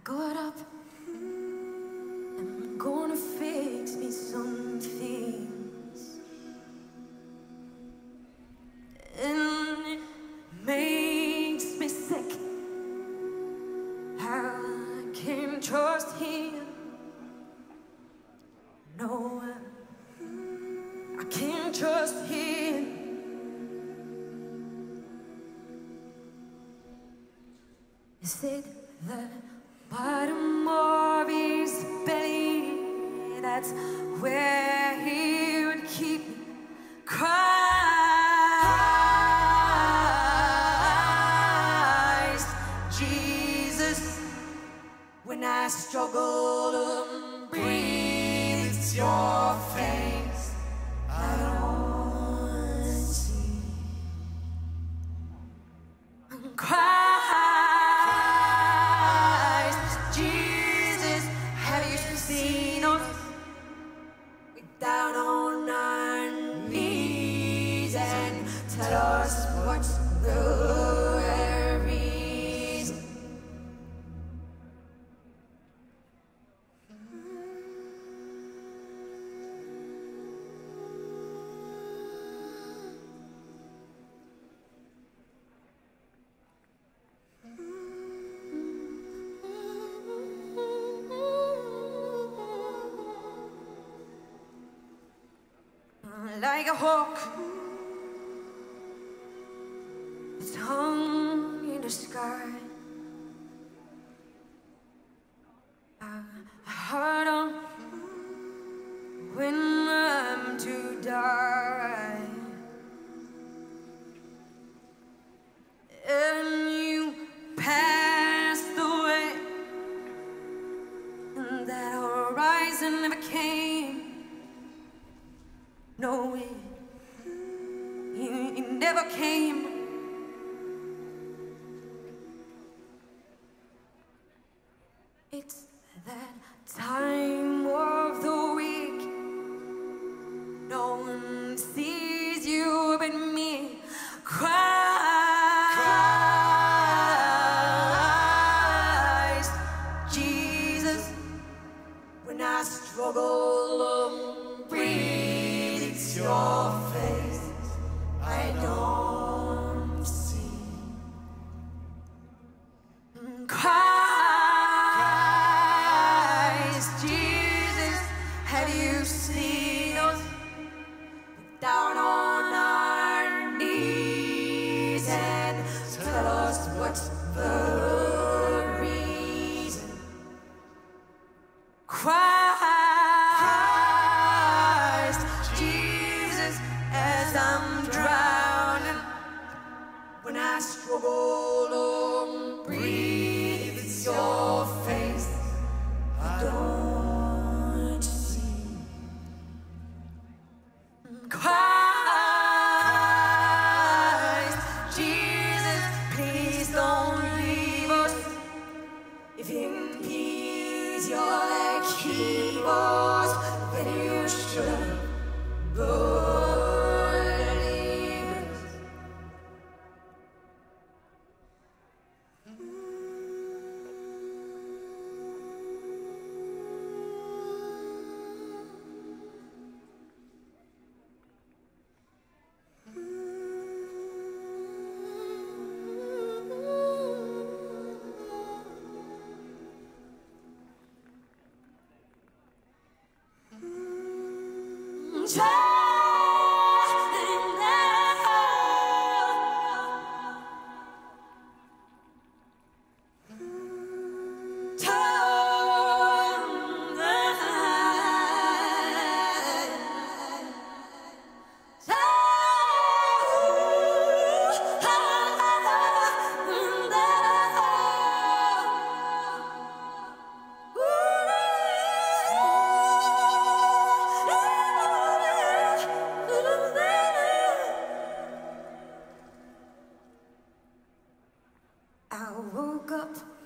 got up and I'm gonna fix me some things, and it makes me sick how I can't trust him. No, I can't trust him. He said that bottom of his belly, that's where he would keep me. Christ Jesus, when I struggle to breathe, it's your face I don't see. Down on our knees and tell us what's the reason. Like a hawk that's hung in the sky, I heard on when I'm to die, and you passed away, and that horizon never came. No, it never came. It's that time of the week no one sees you but me. Christ Jesus, when I struggle to breathe, it's your face I don't see. Christ Jesus, have you seen us down on our knees and tell us what's the reason? Christ Jesus, as I'm drowning, when I struggle to breathe, it's your face I don't see. Christ Jesus, please don't leave us. If in peace you're like heroes, then you should believe us. I woke up